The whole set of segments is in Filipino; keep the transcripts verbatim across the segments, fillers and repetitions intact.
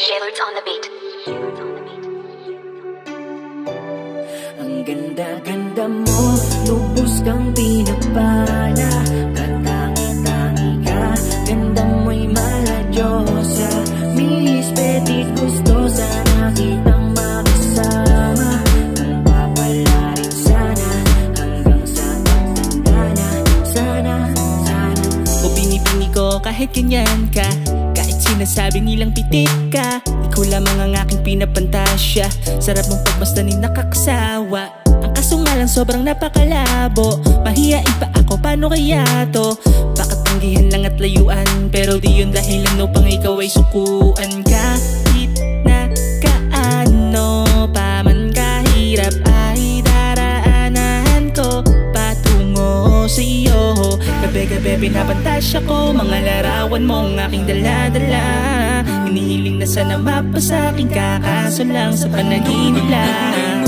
J-Lords on the beat. Ang ganda-ganda mo, lubos kang pinagpala. Katangi-tangi ka, ganda mo'y maladyosa. Miss Petit gustosa, nakitang makasama. Kung papala rin sana, hanggang sa pagtanda na. Sana, sana. O binibini ko kahit ganyan ka, kahit sinasabi nilang pitik ka, ikaw lamang ang aking pinapantasya. Sarap mong pagmasdanin, nakakasawa. Ang kaso nga lang sobrang napakalabo. Mahihain pa ako, paano kaya to? Baka tanggihan lang at layuan, pero di yun dahilan upang ikaw ay sukuan. Kahit na kaano pa man kahirap ay daraanan ko patungo sa iyo. Gabi-gabi pinapantasya ko mga larawan mong aking dala-dala. Hinihiling na sana mapasakin ka, kaso lang sa panaginip lang.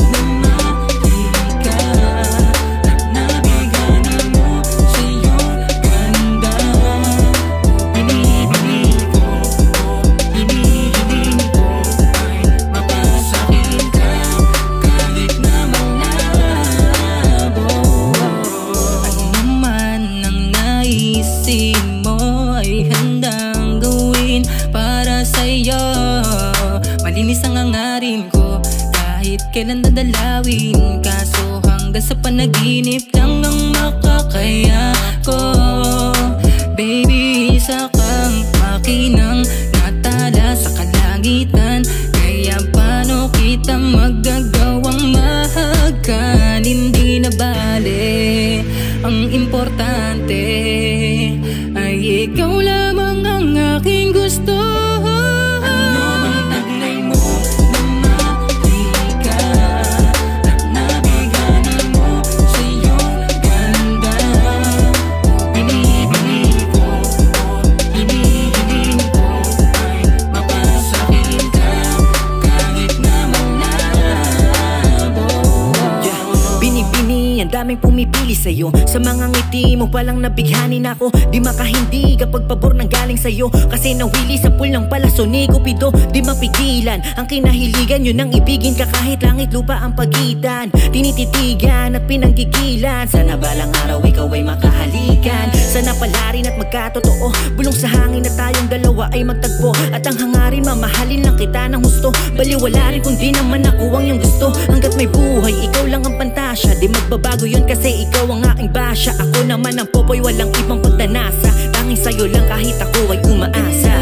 Malinis ang hangarin ko kahit kailan dadalawin, kaso hanggang sa panaginip lang ang makakaya ko. Baby, isa kang makinang natala sa kalangitan, kaya paano kita magagawang mahagan? Hindi na bale, ang importante ay ikaw lamang ang aking gusto. Daming pumipili sa'yo, sa mga ngiti mo palang nabighanin ako. Di makahindi kapag pabor nang galing sa'yo, kasi nawili sa pulang palaso ni Cupido. Di mapigilan ang kinahiligan, yun ang ibigin ka kahit langit lupa ang pagitan. Tinititigan at pinanggigilan, sana balang araw ikaw ay makahalikan. Sana pala rin at magkatotoo, bulong sa hangin na tayong dalawa ay magtagpo. At ang hangarin mamahalin lang kita ng gusto, baliwala rin kung di naman ako ang iyong gusto. Hanggat may buhay, ikaw lang ang pantasya, di magbabago yun kasi ikaw ang aking basya. Ako naman ang popoy, walang ibang pagdanasa, tanging sa'yo lang kahit ako ay umaasa.